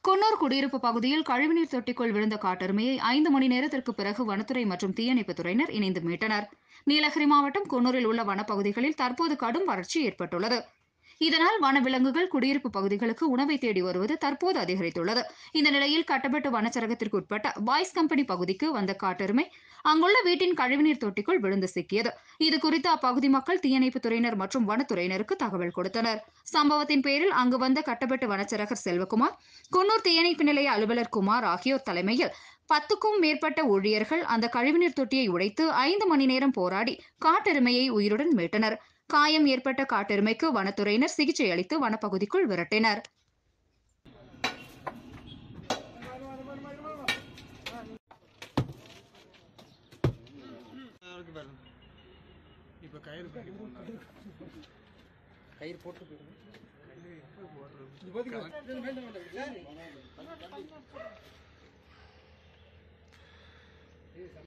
குன்னூர் குடியிருப்பு பகுதியில் கழிவுநீர் தொட்டிக்குள் விழுந்த காட்டெருமையை 5 மணி நேரத்திற்கு பிறகு வனத்துறை மற்றும் தீயணைப்புத் துறையினர் இணைந்து மீட்டனர். நீலகிரி மாவட்டம் குன்னூரில் உள்ள வனப்பகுதிகளில் தற்போது கடும் வறட்சி ஏற்பட்டுள்ளது. இதனால் வனவிலங்குகள் குடியிருப்பு பகுதிகளுக்கு உணவை தேடி வருவது தற்போது அதிகரித்துள்ளது. இந்த நிலையில் கட்டப்பட்டு வனச்சரகத்திற்கு உட்பட்ட பாய்ஸ் கம்பெனி பகுதிக்கு வந்த காட்டெருமை அங்குள்ள வீட்டின் கழிவுநீர் தொட்டிக்குள் விழுந்து சிக்கியது. இதுகுறித்து அப்பகுதி மக்கள் தீயணைப்புத் துறையினர் மற்றும் வனத்துறையினருக்கு தகவல் கொடுத்தனர். சம்பவத்தின் பேரில் அங்கு வந்த கட்டப்பட்டு வனச்சரகர் செல்வகுமார், குன்னூர் தீயணைப்பு நிலைய அலுவலர் குமார் ஆகியோர் தலைமையில் 10க்கும் மேற்பட்ட ஊழியர்கள் அந்த கழிவுநீர் தொட்டியை உடைத்து 5 மணி நேரம் போராடி காட்டெருமையை உயிருடன் மீட்டனர். காயம் ஏற்பட்ட காட்டெருமைக்கு வனத்துறையினர் சிகிச்சை அளித்து வனப்பகுதிக்குள் விரட்டினர். கயிறு போட்டு போயிடுங்க.